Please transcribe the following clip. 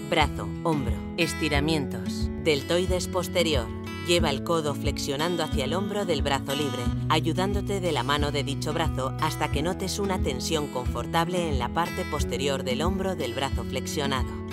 Brazo, hombro, estiramientos. Deltoides posterior. Lleva el codo flexionando hacia el hombro del brazo libre, ayudándote de la mano de dicho brazo hasta que notes una tensión confortable en la parte posterior del hombro del brazo flexionado.